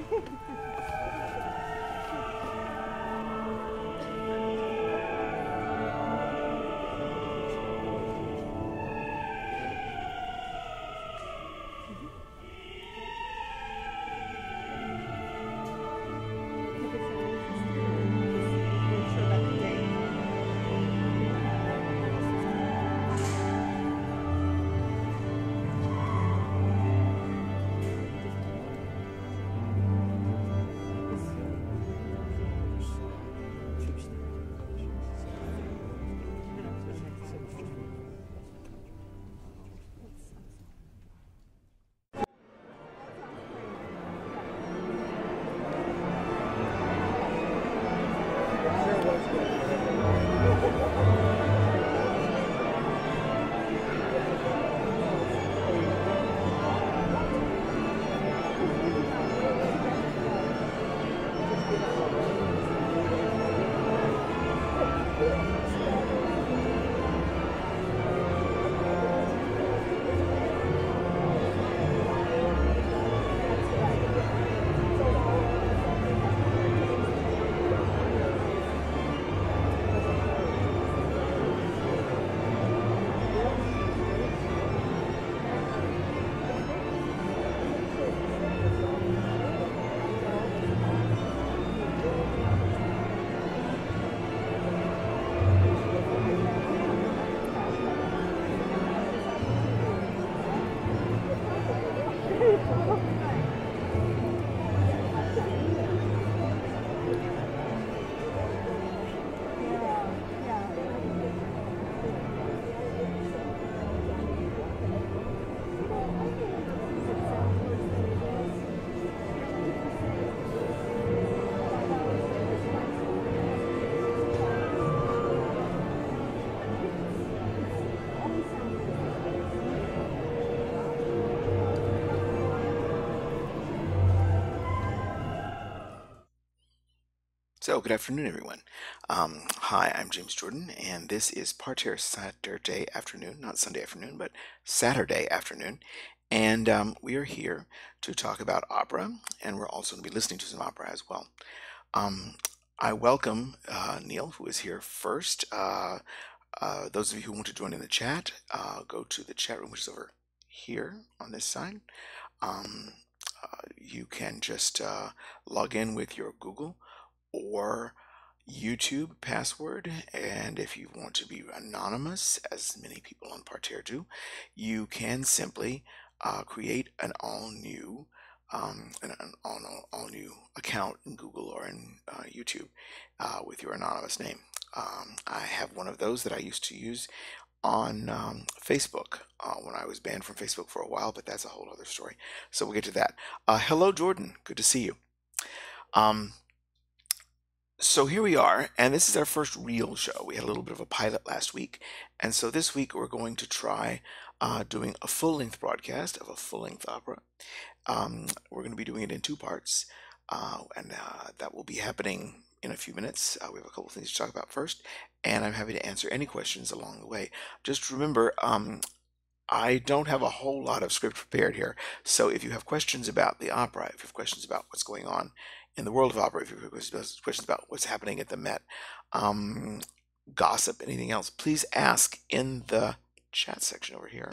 So, good afternoon, everyone. Hi, I'm James Jordan, and this is Parterre Saturday afternoon, not Sunday afternoon, but Saturday afternoon. And we are here to talk about opera, and we're also going to be listening to some opera as well. Um, I welcome Neil, who is here first. Those of you who want to join in the chat, go to the chat room, which is over here on this side. You can just log in with your Google or YouTube password, and if you want to be anonymous, as many people on Parterre do, you can simply create an all new account in Google or in YouTube with your anonymous name. I have one of those that I used to use on Facebook when I was banned from Facebook for a while, but that's a whole other story. So we'll get to that. Hello, Jordan. Good to see you. Um, so here we are, and this is our first real show. We had a little bit of a pilot last week, and so this week we're going to try doing a full-length broadcast of a full-length opera. We're going to be doing it in two parts, and that will be happening in a few minutes. We have a couple of things to talk about first, and I'm happy to answer any questions along the way. Just remember, I don't have a whole lot of script prepared here, so if you have questions about the opera, if you have questions about what's going on in the world of opera, if you have questions about what's happening at the Met, gossip, anything else, please ask in the chat section over here,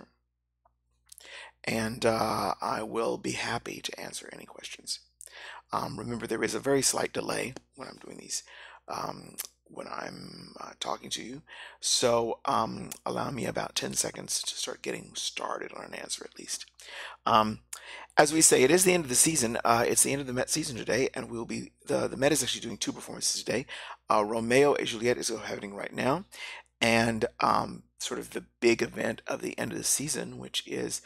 and I will be happy to answer any questions. Remember, there is a very slight delay when I'm doing these, when I'm talking to you. So allow me about 10 seconds to start getting started on an answer at least. As we say, it is the end of the season. It's the end of the Met season today, and we'll be the Met is actually doing two performances today. Romeo et Juliet is happening right now, and sort of the big event of the end of the season, which is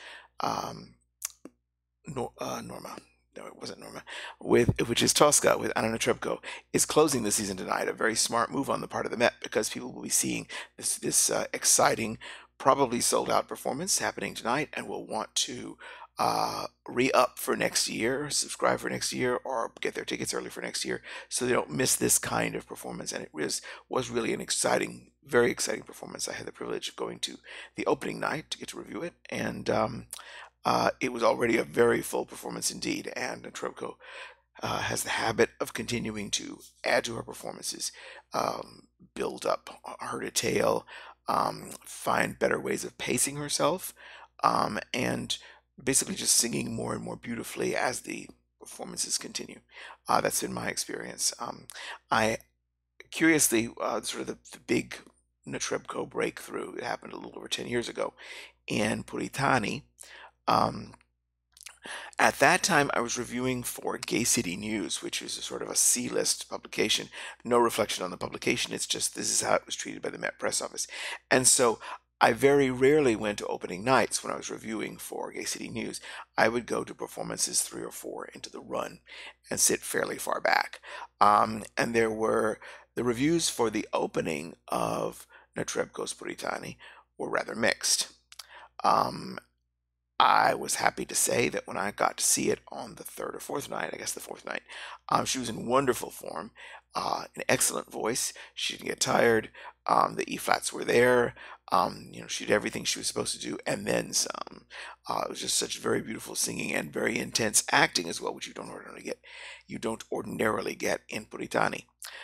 Norma. No, it wasn't Norma. Which is Tosca with Anna Netrebko, is closing the season tonight. A very smart move on the part of the Met, because people will be seeing this exciting, probably sold out performance happening tonight, and will want to re-up for next year, subscribe for next year, or get their tickets early for next year, so they don't miss this kind of performance. And it was really an exciting, very exciting performance. I had the privilege of going to the opening night to get to review it, and it was already a very full performance indeed, and Netrebko has the habit of continuing to add to her performances, build up her detail, find better ways of pacing herself, and basically just singing more and more beautifully as the performances continue. That's been my experience. I curiously, sort of the big Netrebko breakthrough, it happened a little over 10 years ago in Puritani. Um, at that time, I was reviewing for Gay City News, which is a sort of a C-list publication. No reflection on the publication. It's just this is how it was treated by the Met Press Office. And so I very rarely went to opening nights when I was reviewing for Gay City News. I would go to performances 3 or 4 into the run and sit fairly far back. And there were the reviews for the opening of Netrebko's Puritani were rather mixed. Um, I was happy to say that when I got to see it on the third or fourth night, I guess the fourth night, she was in wonderful form, an excellent voice. She didn't get tired. The E flats were there. She did everything she was supposed to do, and then some. It was just such very beautiful singing and very intense acting as well, which you don't ordinarily get. You don't ordinarily get in Puritani.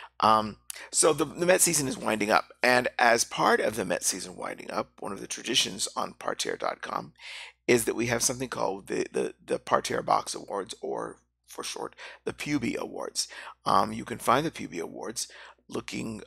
So the Met season is winding up, and as part of the Met season winding up, one of the traditions on Parterre.com is that we have something called the Parterre Box Awards, or for short, the Puby Awards. You can find the Puby Awards looking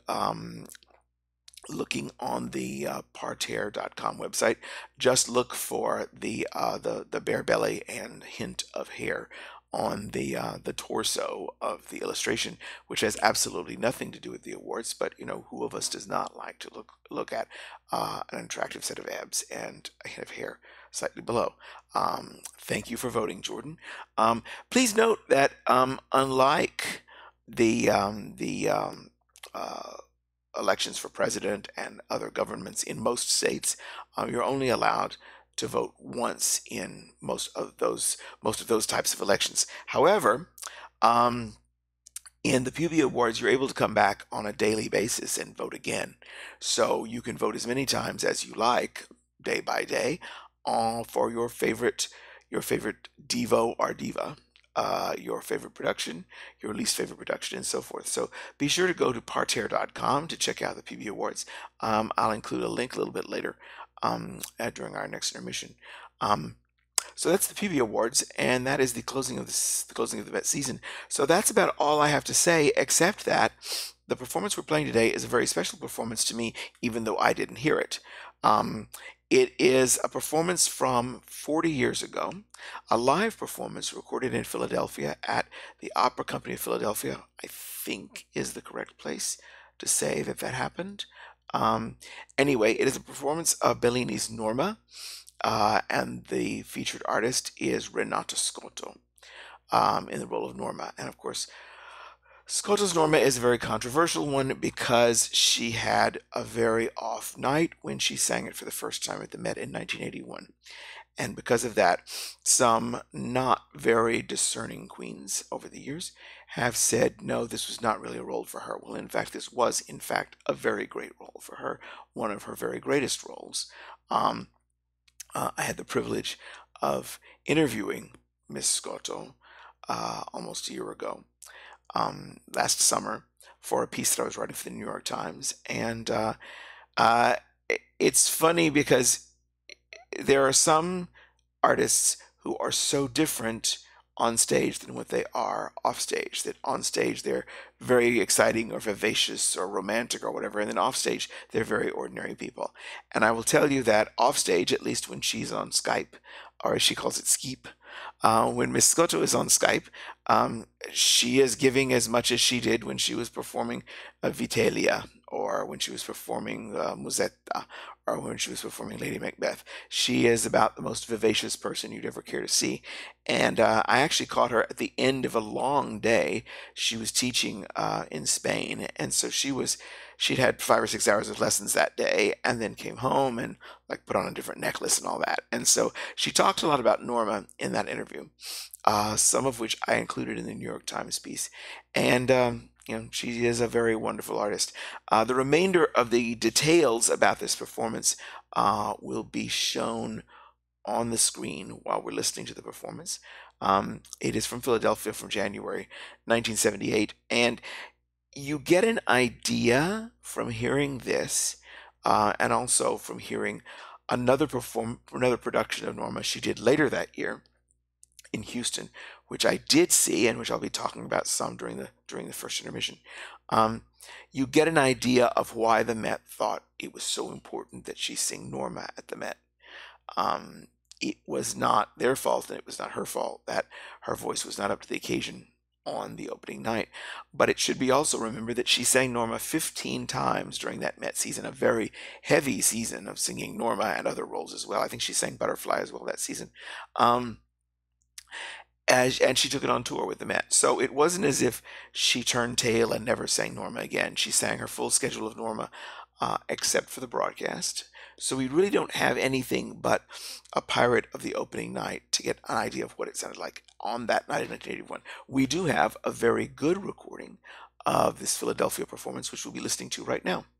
looking on the Parterre.com website. Just look for the bare belly and hint of hair on the torso of the illustration, which has absolutely nothing to do with the awards. But who of us does not like to look at an attractive set of abs and a hint of hair slightly below? Thank you for voting, Jordan. Please note that unlike the elections for president and other governments in most states, you're only allowed to vote once in most of those types of elections. However, in the Puby Awards, you're able to come back on a daily basis and vote again. So you can vote as many times as you like, day by day, for your favorite Devo or diva, your favorite production, your least favorite production, and so forth. So be sure to go to Parterre.com to check out the PB Awards. I'll include a link a little bit later during our next intermission. So that's the PB Awards, and that is the closing of the Met season. So that's about all I have to say, except that the performance we're playing today is a very special performance to me, even though I didn't hear it. It is a performance from 40 years ago, a live performance recorded in Philadelphia at the Opera Company of Philadelphia, I think is the correct place to say that happened. Anyway, it is a performance of Bellini's Norma, and the featured artist is Renato Scotto in the role of Norma. And of course, Scotto's Norma is a very controversial one because she had a very off night when she sang it for the first time at the Met in 1981. And because of that, some not very discerning queens over the years have said, no, this was not really a role for her. Well, in fact, this was, in fact, a very great role for her, one of her very greatest roles. I had the privilege of interviewing Miss Scotto almost a year ago, last summer, for a piece that I was writing for the New York Times. And it's funny because there are some artists who are so different on stage than what they are off stage. That on stage they're very exciting or vivacious or romantic or whatever, and then off stage they're very ordinary people. And I will tell you that off stage, at least when she's on Skype, or as she calls it, Skeep, when Miss Scotto is on Skype, she is giving as much as she did when she was performing Vitellia, or when she was performing Musetta, or when she was performing Lady Macbeth. She is about the most vivacious person you'd ever care to see. And I actually caught her at the end of a long day. She was teaching in Spain, and so she'd had 5 or 6 hours of lessons that day, and then came home and like put on a different necklace and all that. And so she talked a lot about Norma in that interview, some of which I included in the New York Times piece. And she is a very wonderful artist. The remainder of the details about this performance will be shown on the screen while we're listening to the performance. It is from Philadelphia from January 1978, and you get an idea from hearing this, and also from hearing another production of Norma she did later that year in Houston, which I did see and which I'll be talking about some during the first intermission. Um, you get an idea of why the Met thought it was so important that she sing Norma at the Met. Um, it was not their fault, and it was not her fault that her voice was not up to the occasion on the opening night. But it should be also remembered that she sang Norma 15 times during that Met season, a very heavy season of singing Norma and other roles as well. I think she sang Butterfly as well that season. Um, and she took it on tour with the Met. So it wasn't as if she turned tail and never sang Norma again. She sang her full schedule of Norma, except for the broadcast. So we really don't have anything but a pirate of the opening night to get an idea of what it sounded like on that night in 1981. We do have a very good recording of this Philadelphia performance, which we'll be listening to right now.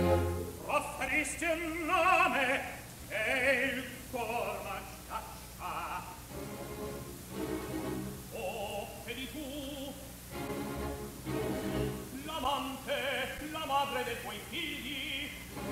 Offristi un nome e il cor m'acciaccia. Oh, vedi tu, l'amante, la madre dei tuoi figli.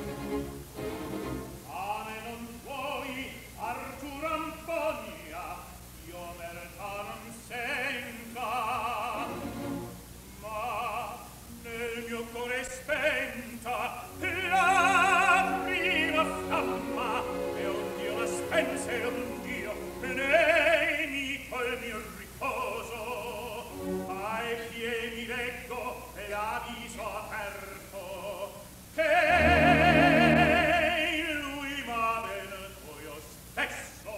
A me non vuoi, Arturo Antonia, io verità non senta, ma nel mio cuore è spenta la prima fiamma, e un Dio la spense e un Dio nemico il mio riposo. Ai piedi leggo e aviso aperto che lui m'ha venuto io stesso.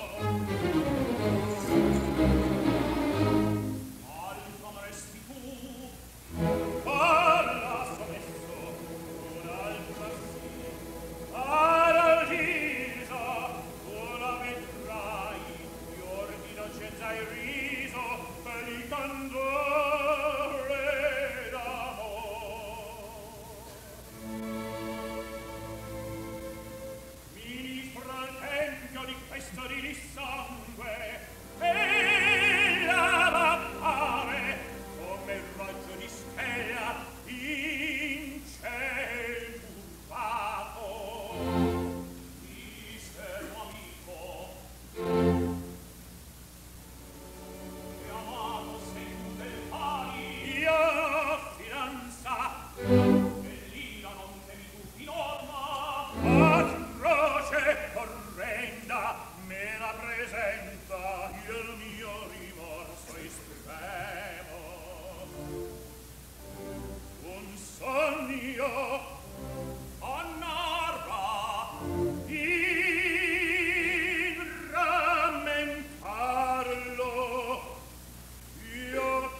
Altro m'resti tu, parla sommesso, un'altra sì, Adalgisa, tu la vedrai, fior di innocenza e riso, per il candore d'amor. Ministra al tempio di questo di sangue, e la appare come il raggio di stella in ciel turbato. Misero amico, che amato sei tu del pari, io ho finanza, e l'ira non temi tu finora, atroce orrenda me la presenta il mio rimorso estremo. Un sogno annarra in rammentarlo io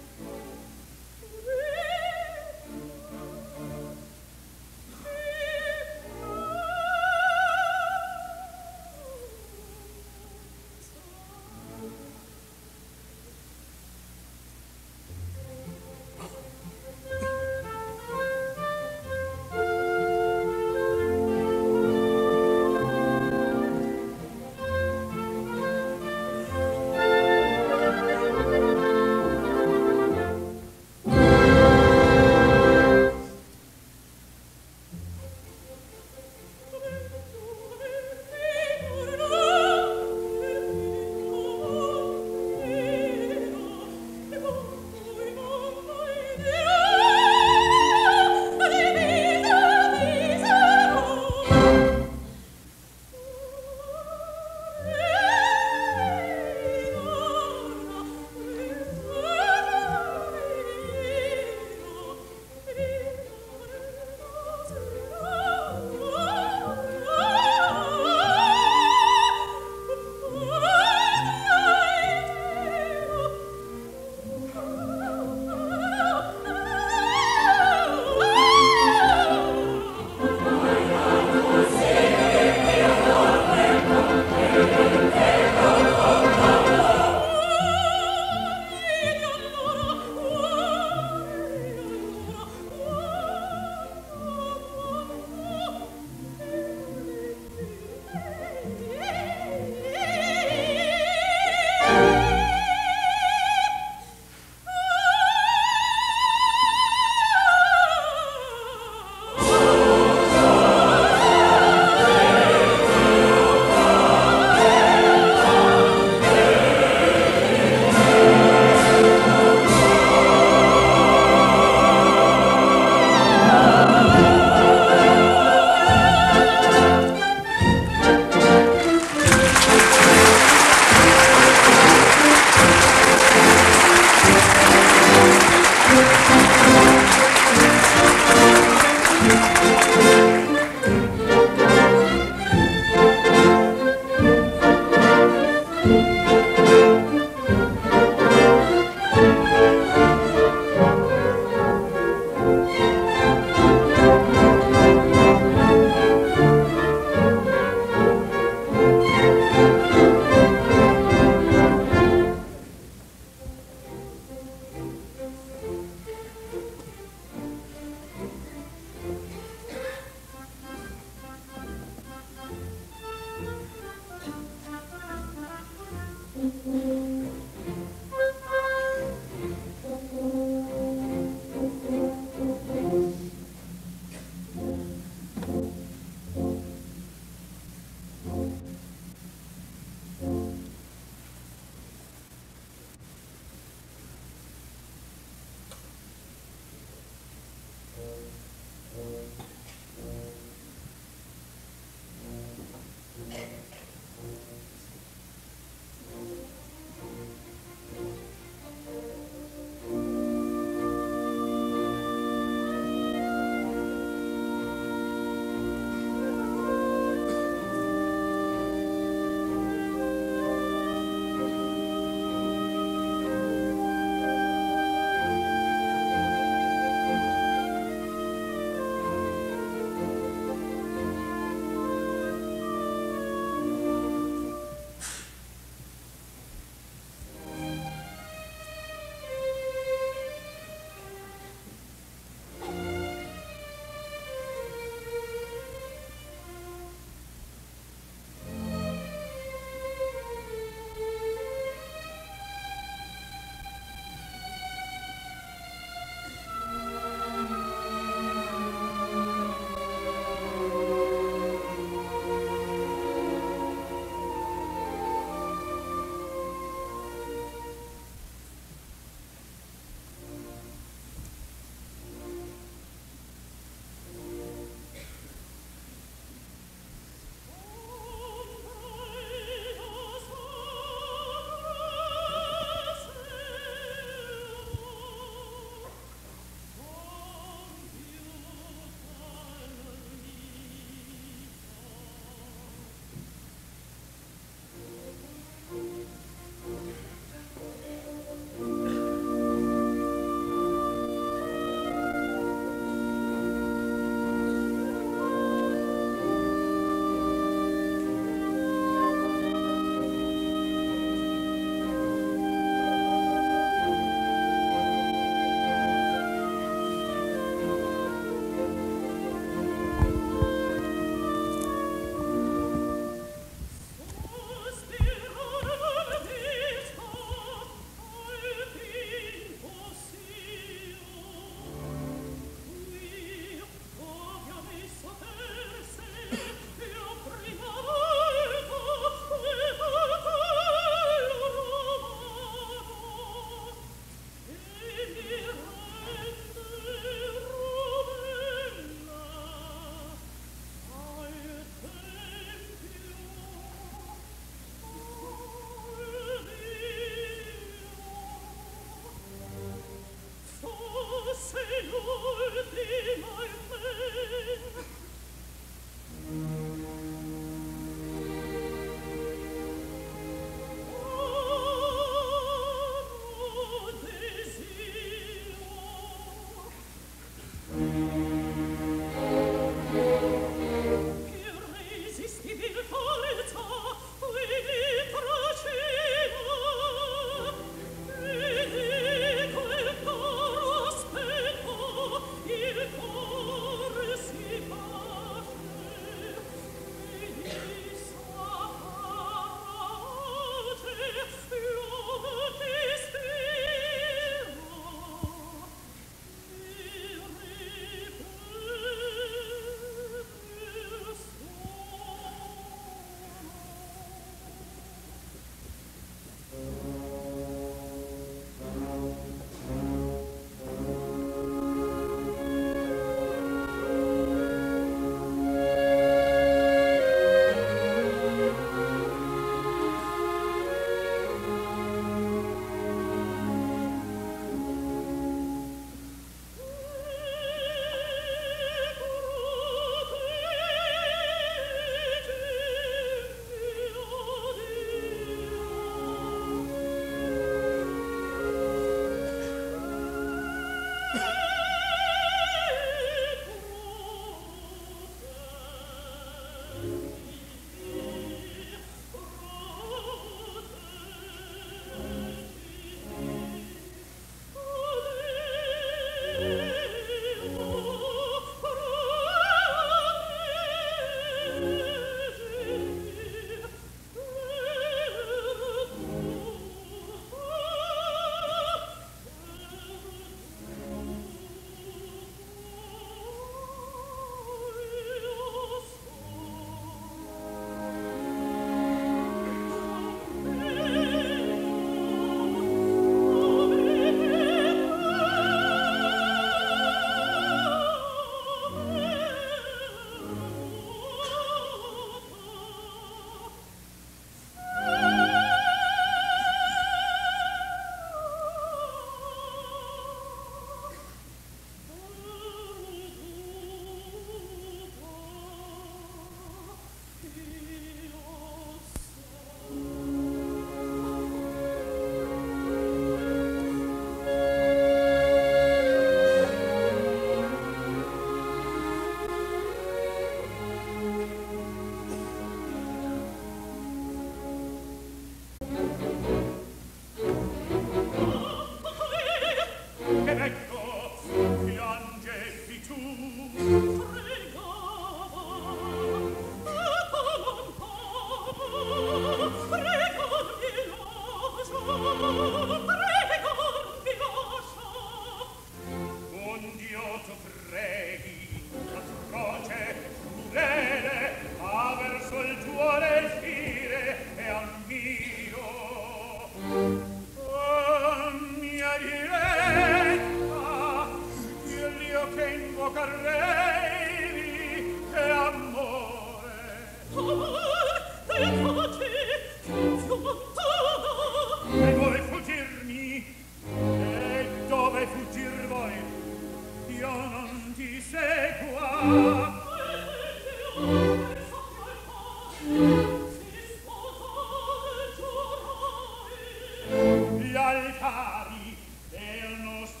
Gli altari del nostro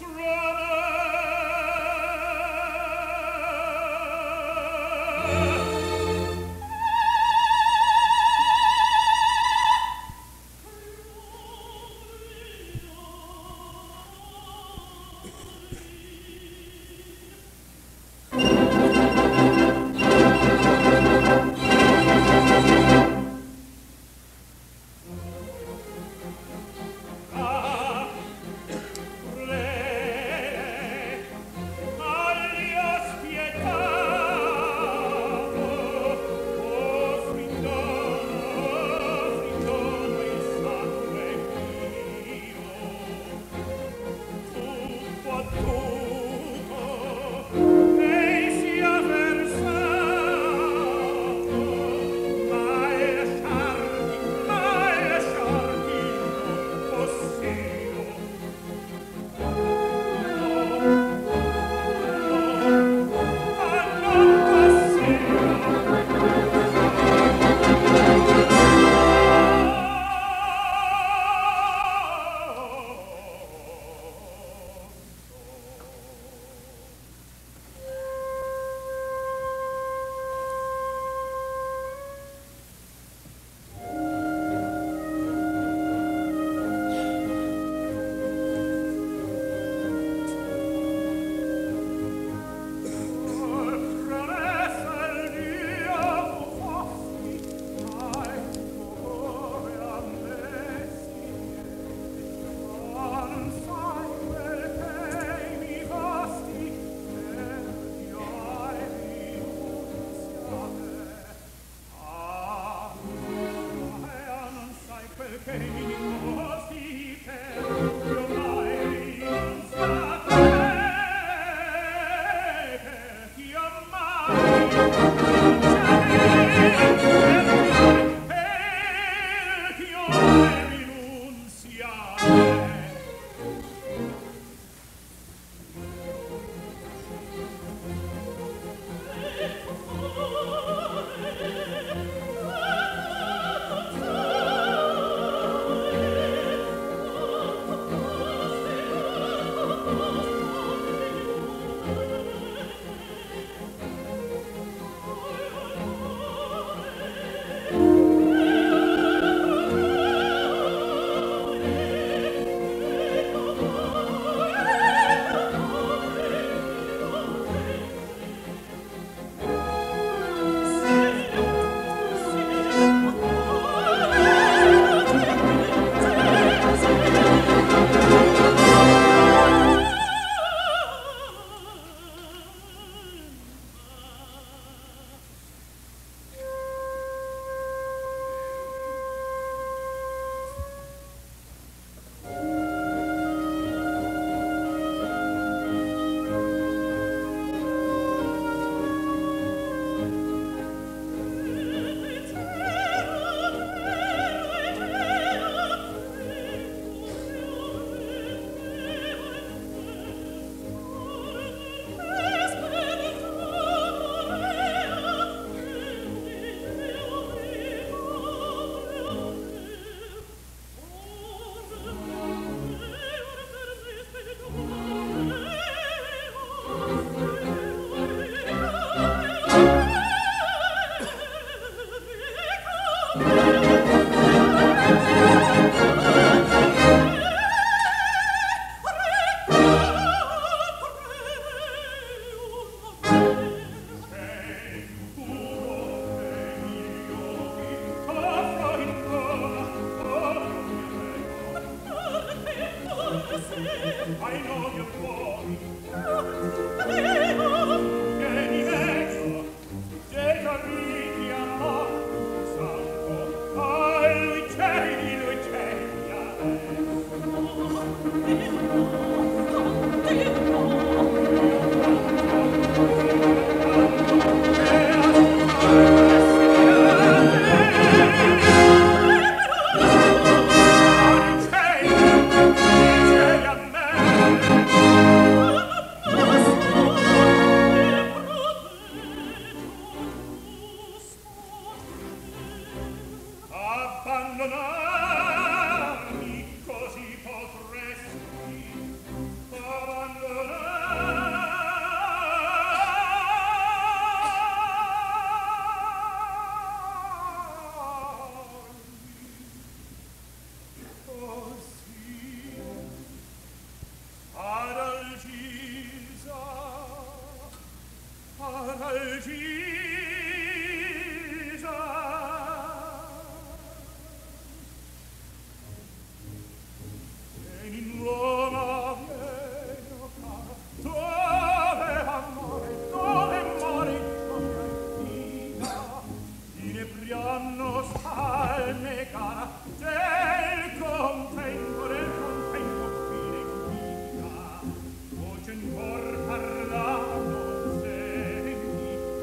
amore.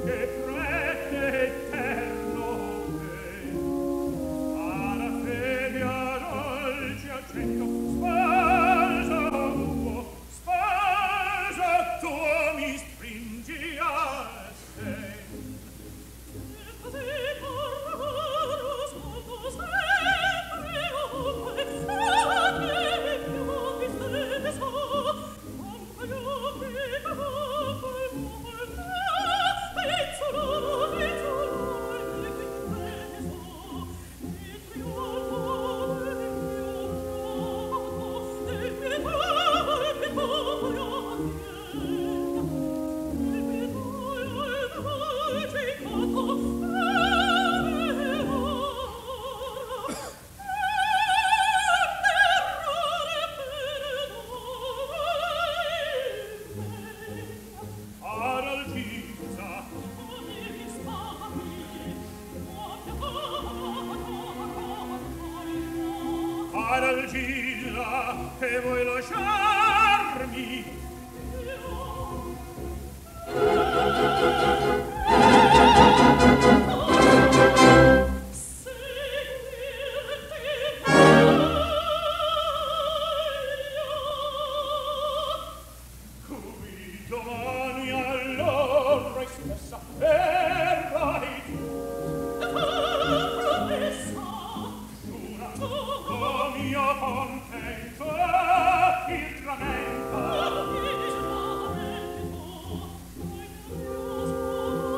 che prete eterno te. Alla fede a dolce accento, sposa tua mi stringi a te. Aralgilla, che vuoi lasciarmi? Qui domani all'ora stessa verrai tu. Mio contento il ramento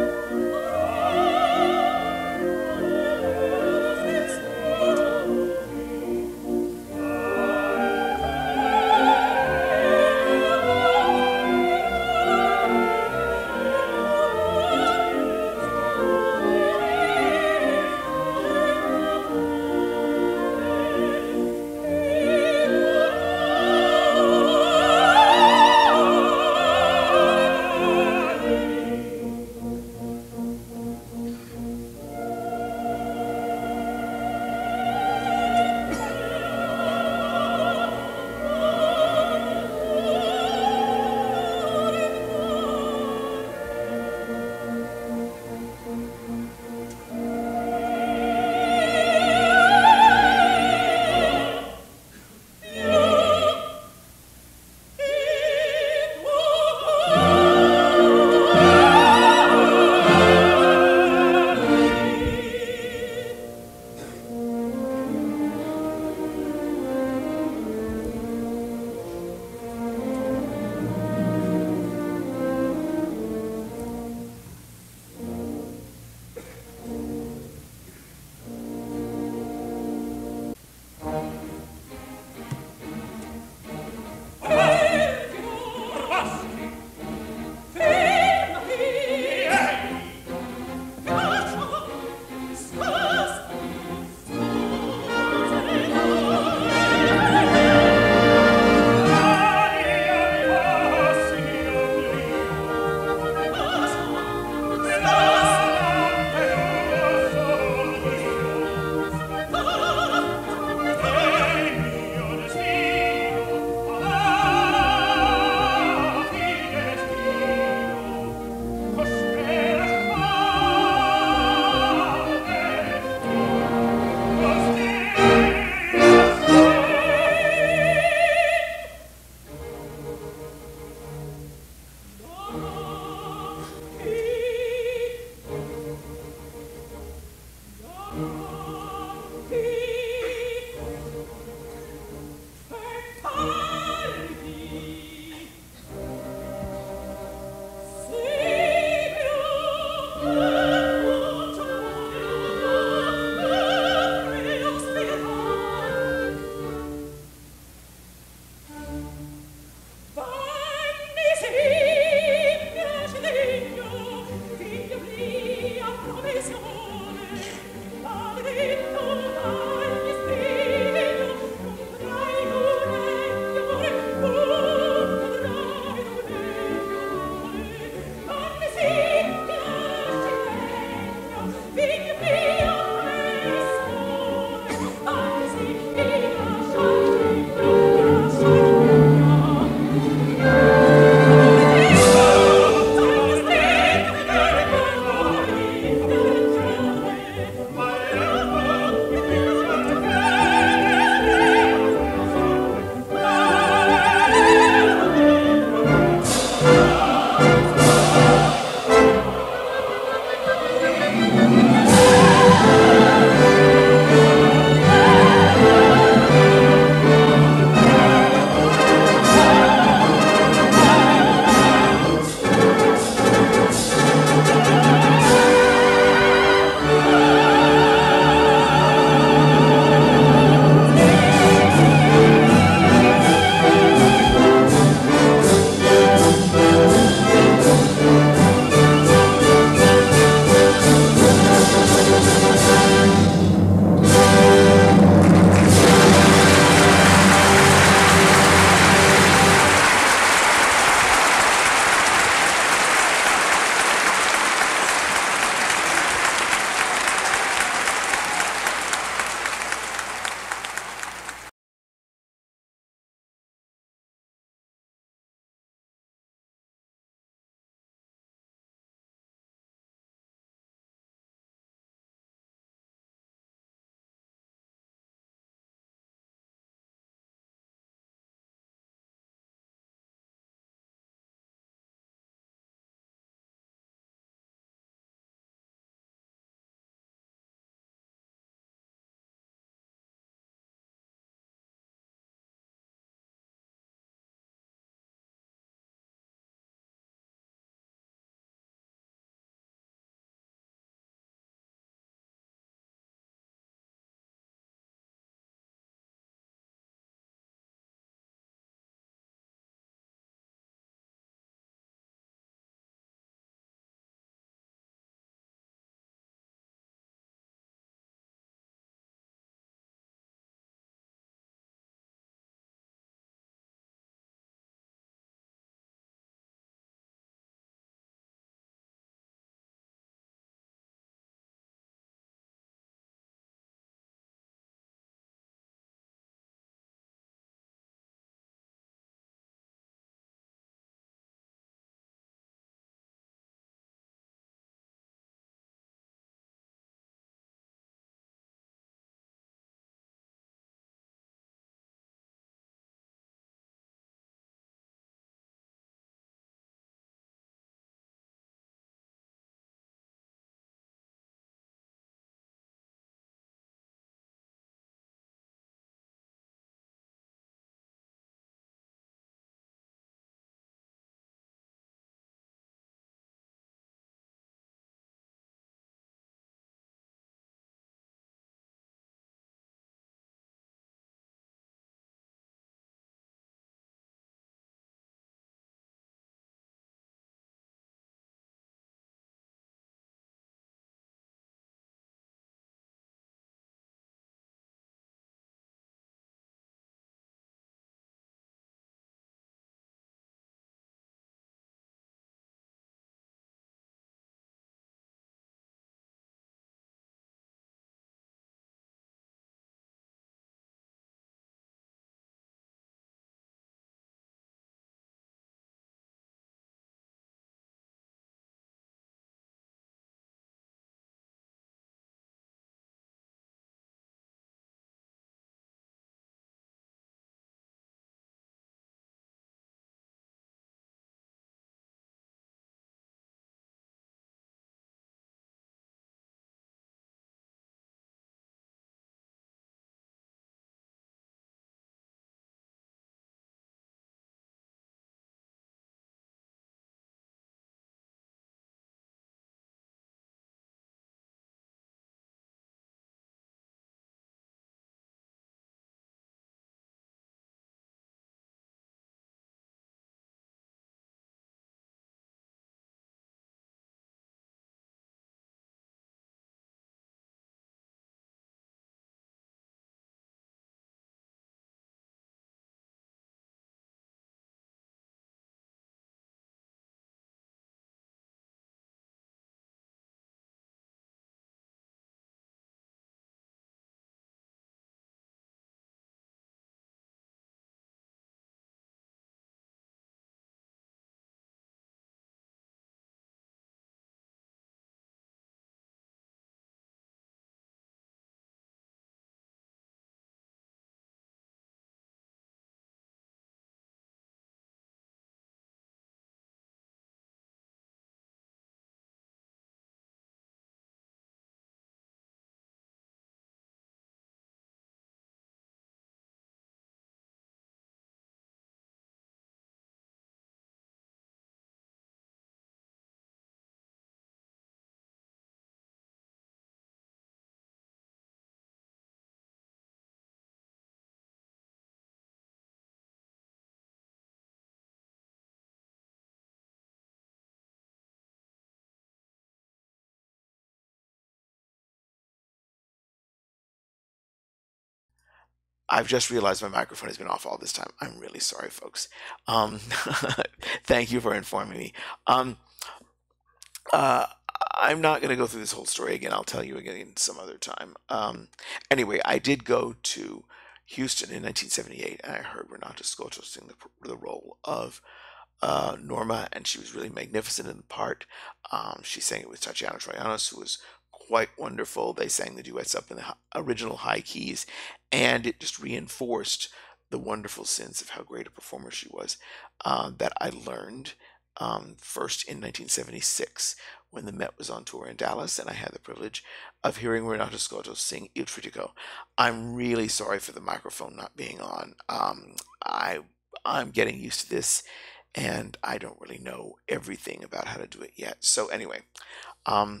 I've just realized my microphone has been off all this time. I'm really sorry, folks. Um, Thank you for informing me. Um, uh, I'm not going to go through this whole story again. I'll tell you again some other time. Anyway, I did go to Houston in 1978, and I heard Renata Scoto sing the role of Norma, and she was really magnificent in the part. She sang it with Tatiana Troyanos, who was quite wonderful. They sang the duets up in the original high keys, and it just reinforced the wonderful sense of how great a performer she was that I learned first in 1976 when the Met was on tour in Dallas, and I had the privilege of hearing Renato Scotto sing Il Trittico. I'm really sorry for the microphone not being on. I'm getting used to this, and I don't really know everything about how to do it yet. So anyway, um,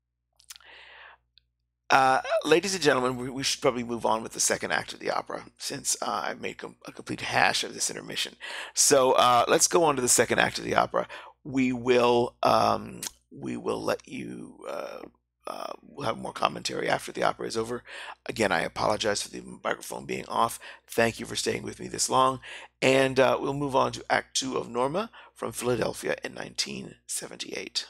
ladies and gentlemen, we should probably move on with the second act of the opera since I've made a complete hash of this intermission. So let's go on to the second act of the opera. We will let you. We'll have more commentary after the opera is over. Again, I apologize for the microphone being off. Thank you for staying with me this long. And we'll move on to Act Two of Norma from Philadelphia in 1978.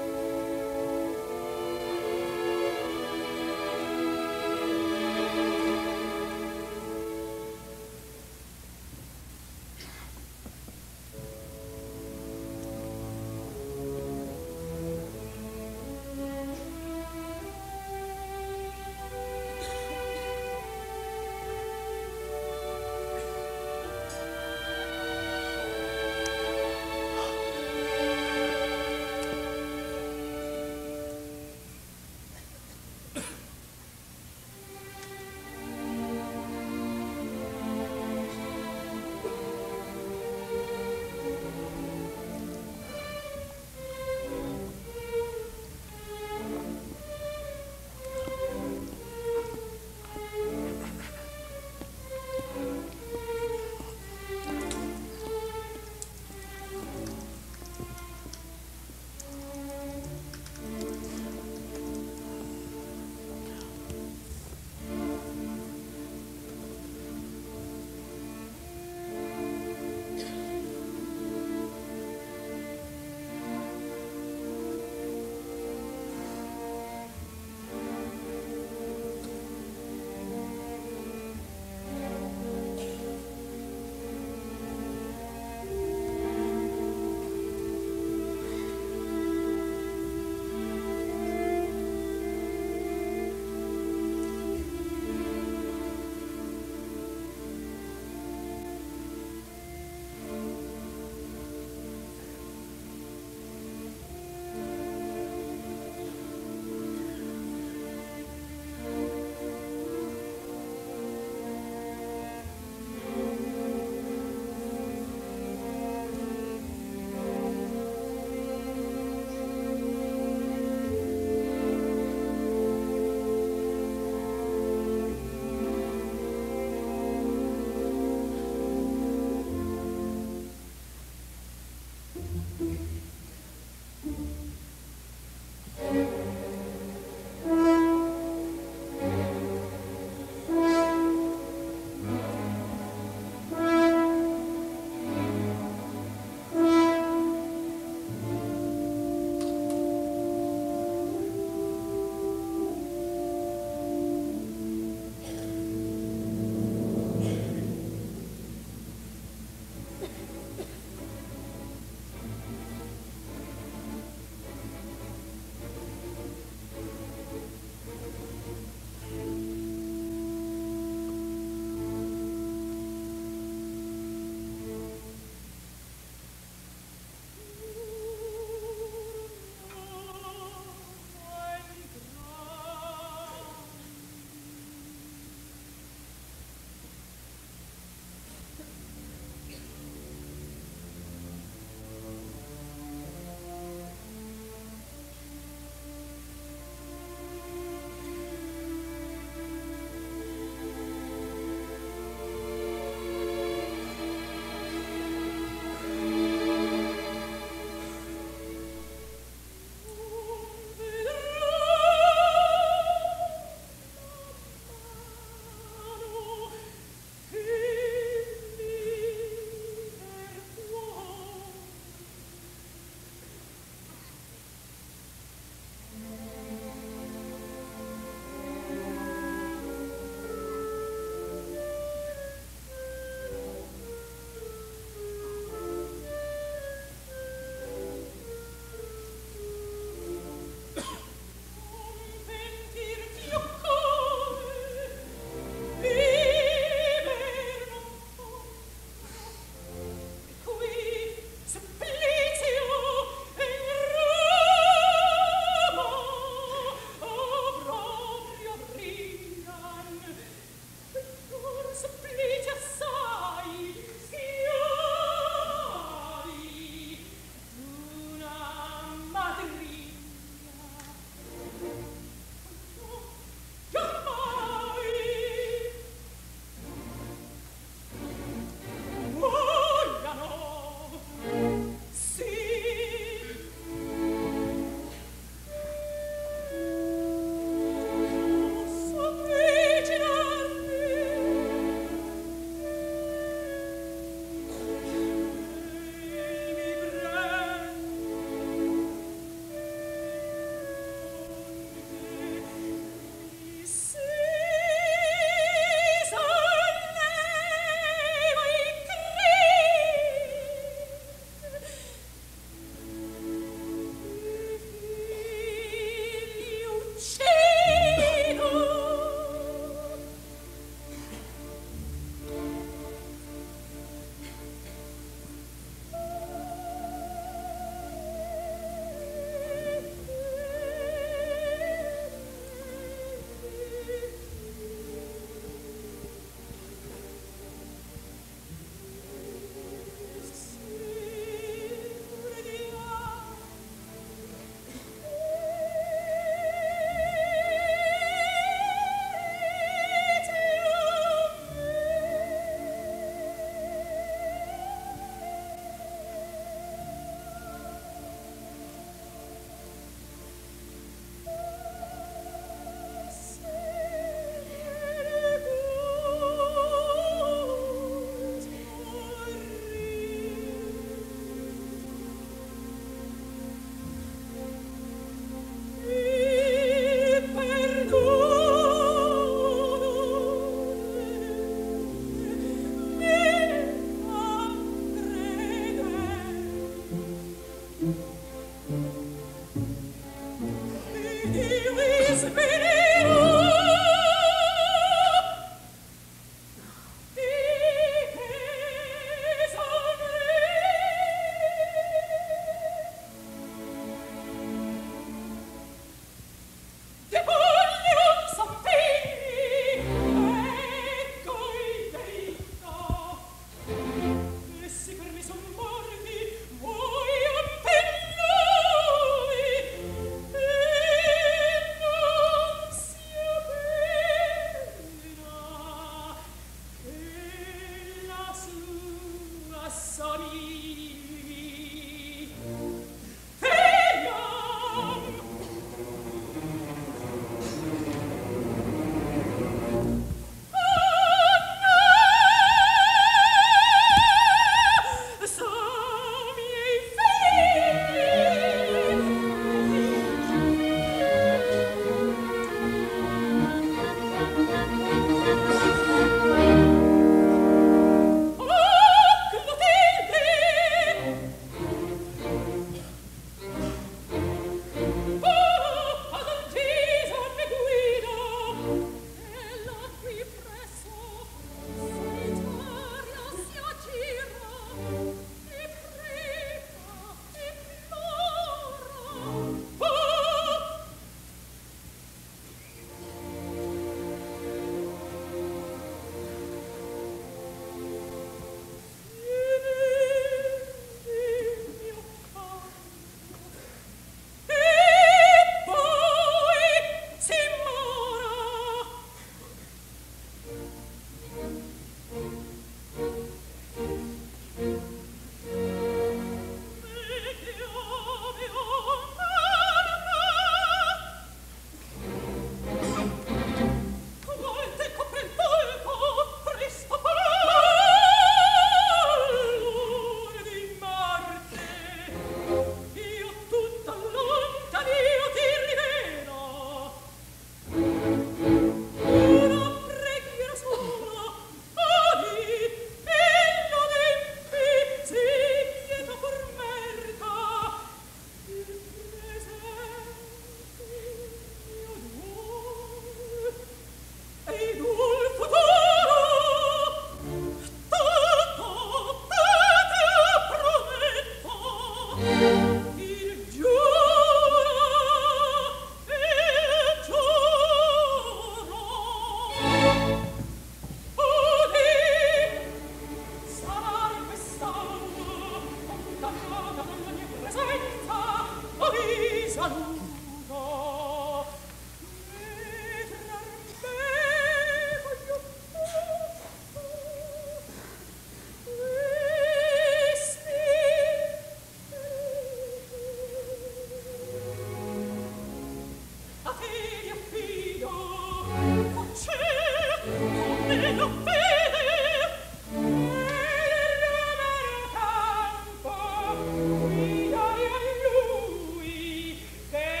Lui, che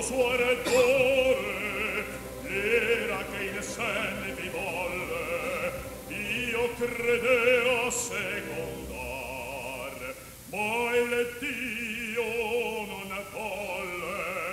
suo rettore, l'era che in sen vi volle, io credea secondar, ma il Dio non volle.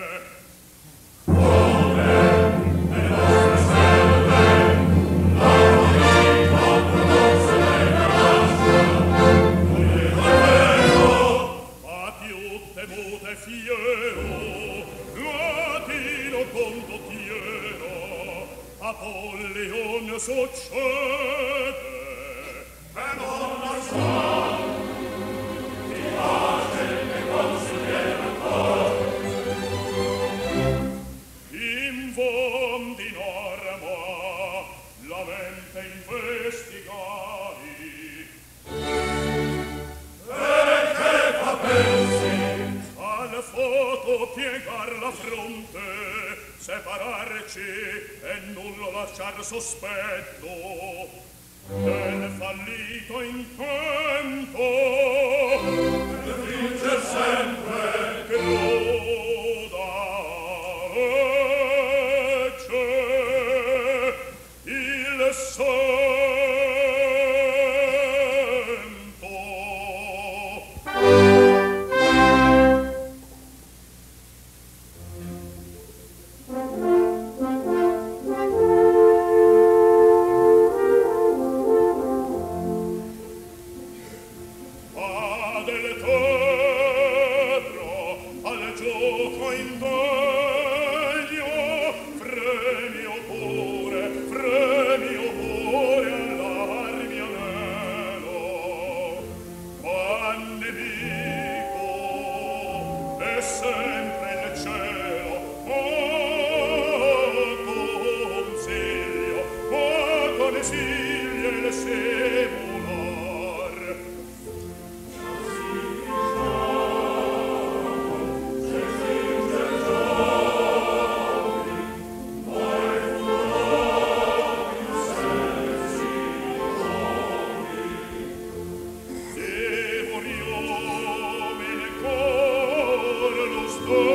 Fiero, latino condottiero, Apolleon succede, e non la sa, ti pace e consigliera ancor. In von di norma la mente investigari, e che fa pensi? Al foto piegar la fronte, separarci e nullo lasciar sospetto del fallito intento, e vince sempre che loda regge il sento. Oh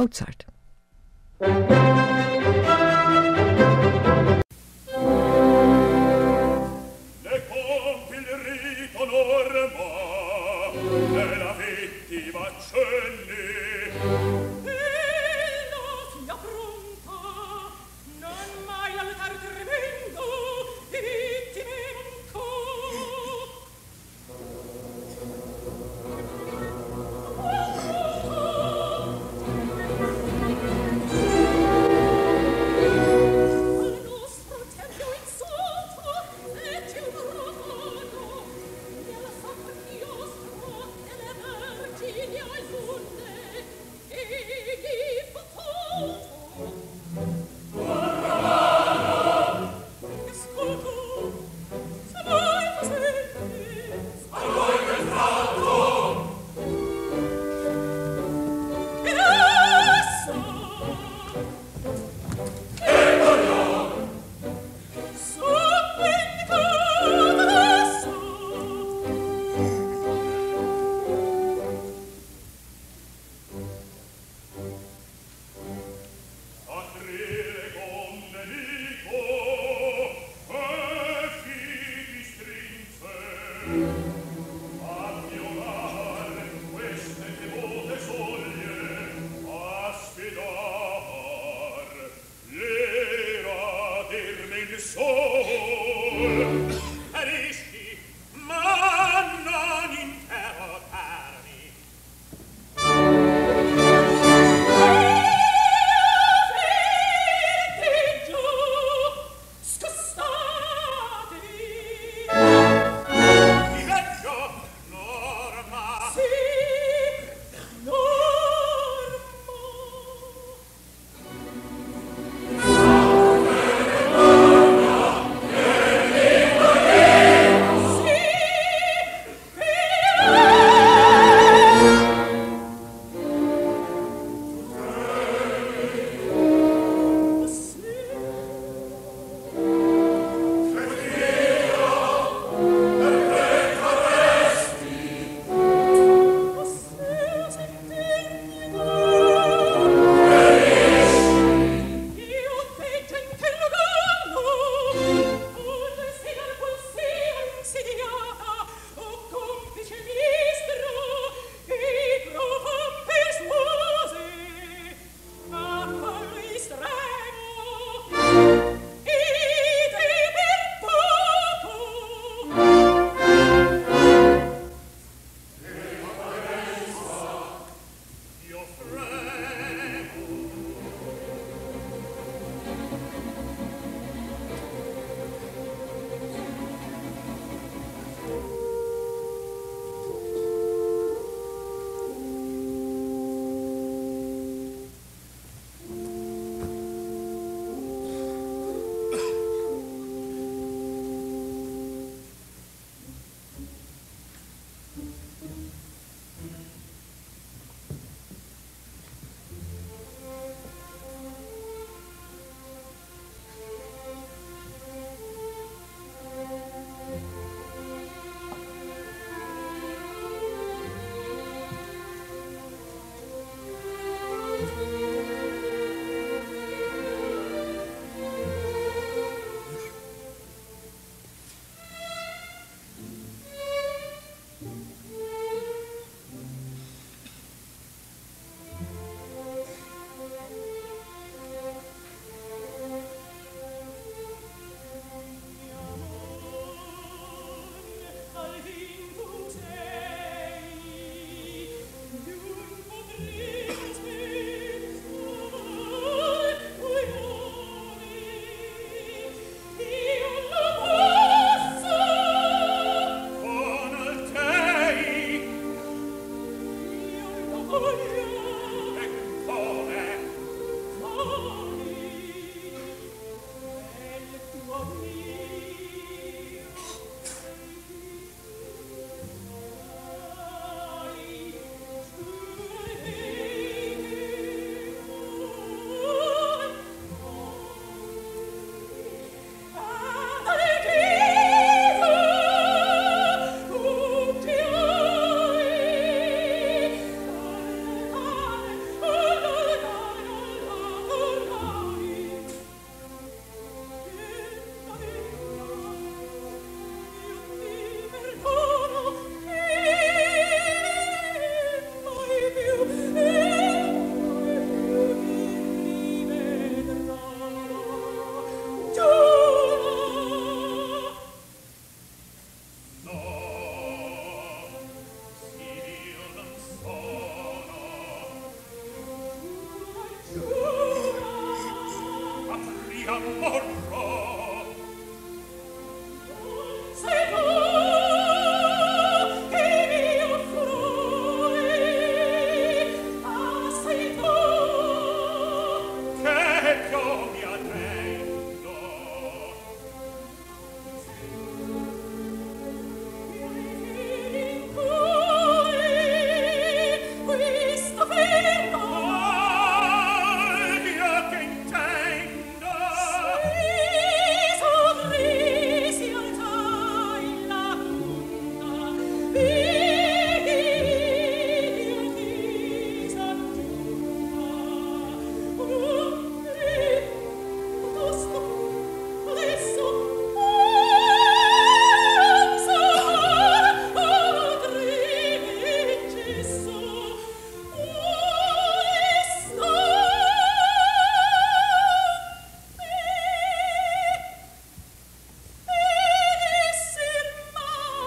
Mozart.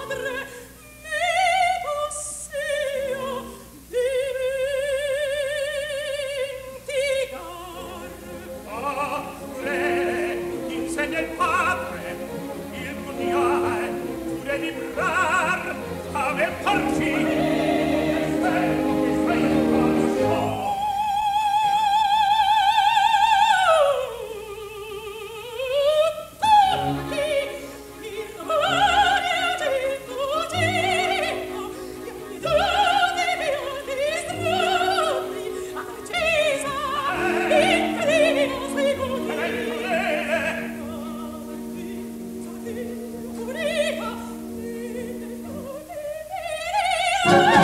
Thank you.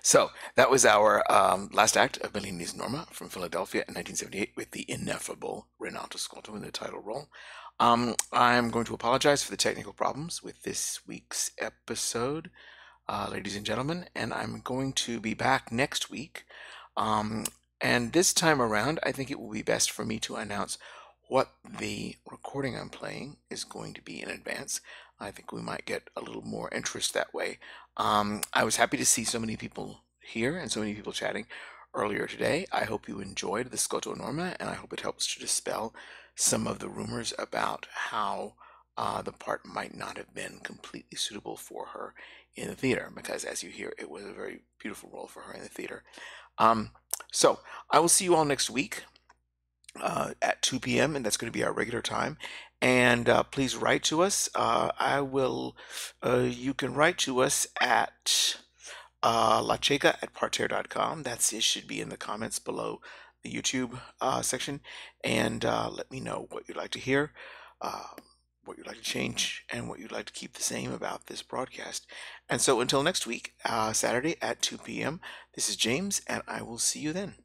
So that was our last act of Bellini's Norma from Philadelphia in 1978 with the ineffable Renato Scolto in the title role. I'm going to apologize for the technical problems with this week's episode, ladies and gentlemen, and I'm going to be back next week. And this time around, I think it will be best for me to announce what the recording I'm playing is going to be in advance. I think we might get a little more interest that way. I was happy to see so many people here and so many people chatting earlier today. I hope you enjoyed the Scotto Norma, and I hope it helps to dispel some of the rumors about how the part might not have been completely suitable for her in the theater, because as you hear, it was a very beautiful role for her in the theater. So I will see you all next week at 2 p.m. and that's going to be our regular time. And please write to us. You can write to us at lacheca@parterre.com. It should be in the comments below the YouTube section. And let me know what you'd like to hear, what you'd like to change, and what you'd like to keep the same about this broadcast. And so until next week, Saturday at 2 p.m., this is James, and I will see you then.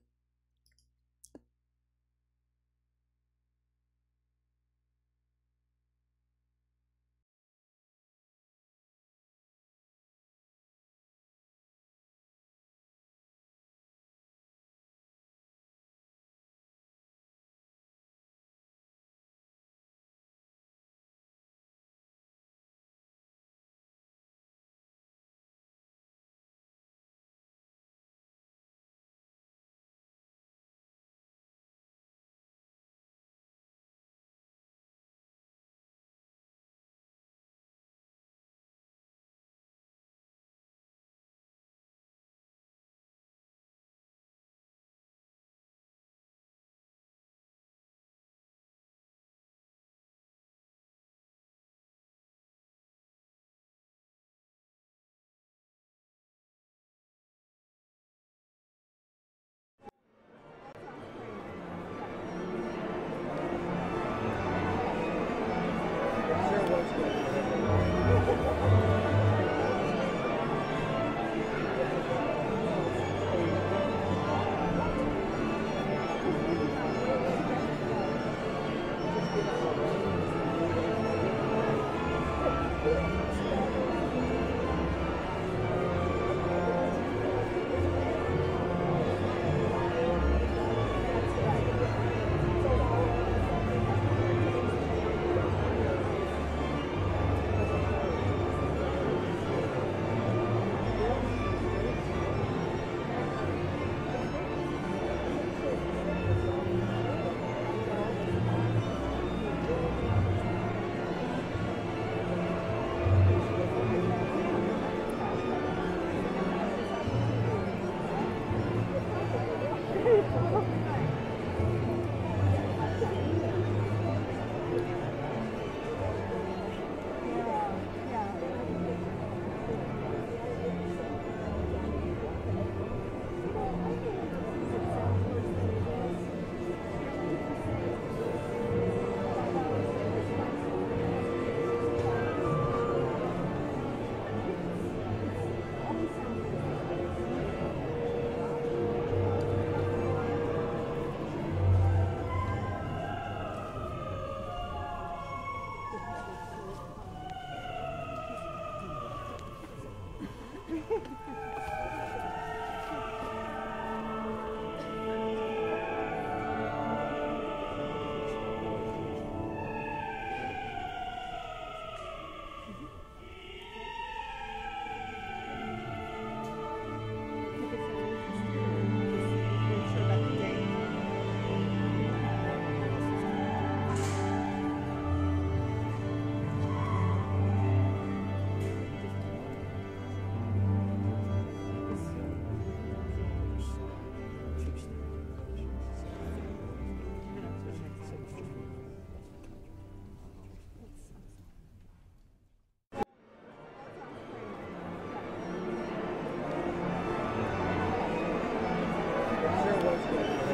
Sure was good.